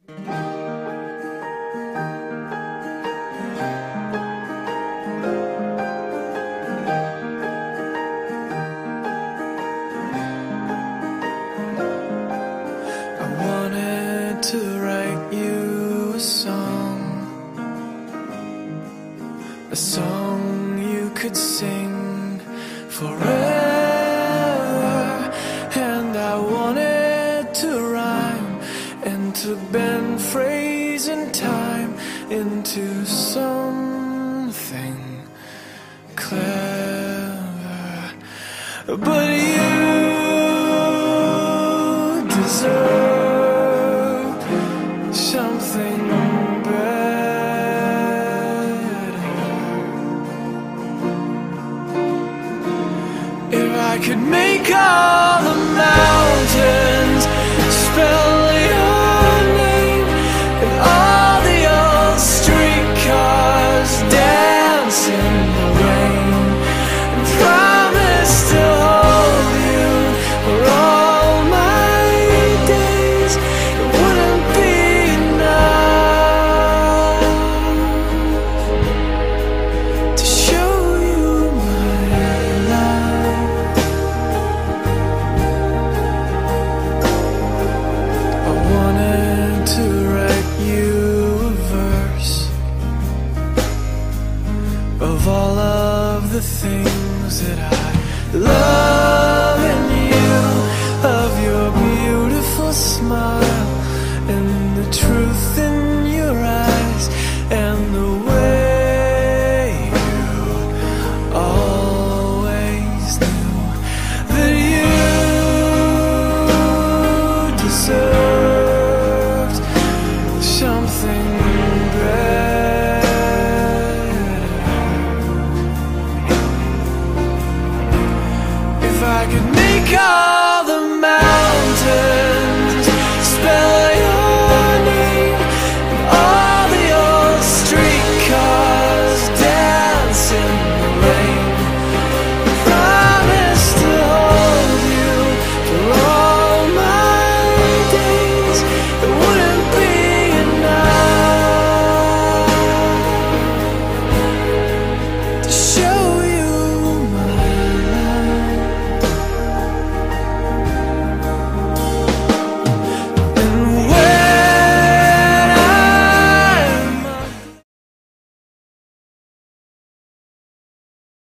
I wanted to write you a song you could sing forever, and I wanted to rhyme and to bend phrase and time into something clever, but you deserve something better. If I could make all the mountains spell your name, and all the old streetcars dance in the rain, and promise to hold you for all my days, it wouldn't be enough to show you my love. I wanted to write you a verse of all of the things that I love in you, of your beautiful smile and the truth in